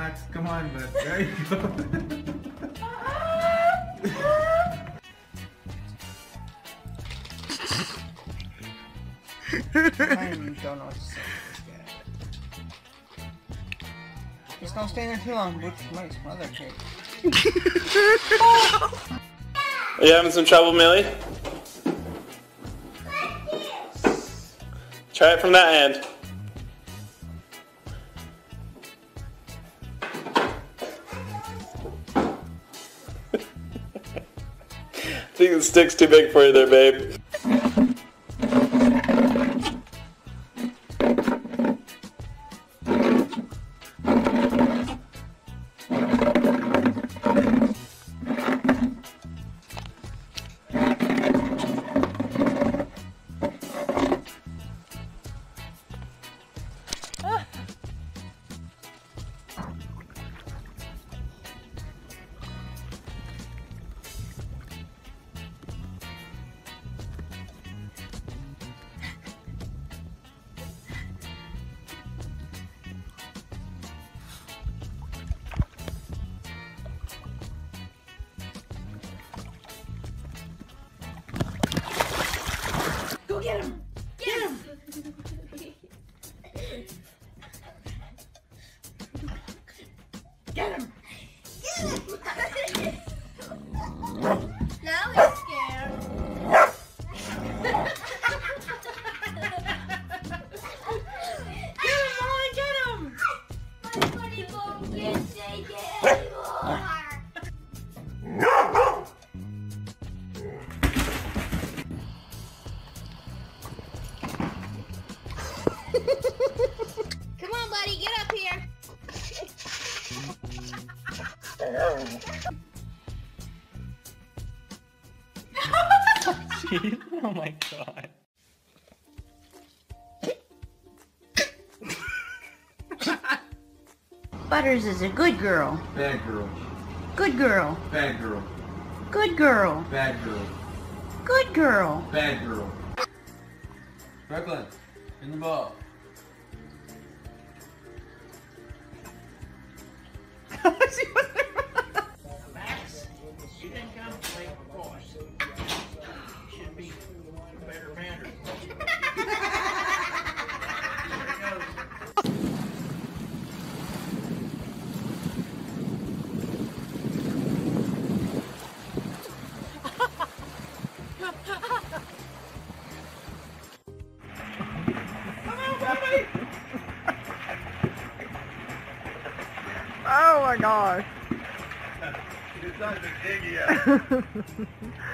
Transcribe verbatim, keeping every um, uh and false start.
Max. Come on, bud. There you go. I don't know what to say. Just don't stay there too long, Butch might smother cake. Are you having some trouble, Millie? Try it from that end. I think the stick's too big for you there, babe. Go get him! Get him! Get him! Now he's scared. Get him, Molly, get him! My funny bone can't take it anymore. Come on, buddy, get up here. Oh my god. Butters is a good girl. Bad girl. Good girl. Bad girl. Good girl. Bad girl. Good girl. Bad girl. Brooklyn, in the ball. Max, you didn't come to play for boys. You should be better mannered. Oh my gosh. It's not the diggy yet.